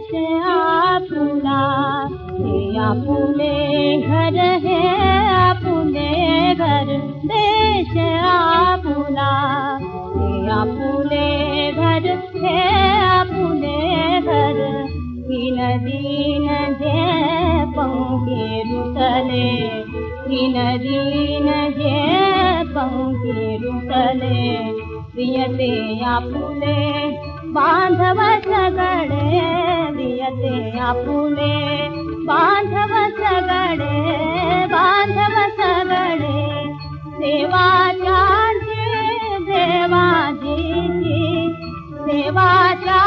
देश आपुला, हे आपुले घर हे आपुले घर, देश आपुला, हे आपुले घर हे आपुले घर. दीन दीन जे पंखे रुतले, दीन दीन जे पंखे रुतले. प्रियते आपुले बांधव सगळे, प्रियते आपुले बांधव सगळे, बांधव सगळे. देवाच्या देवाजीची, देवाच्या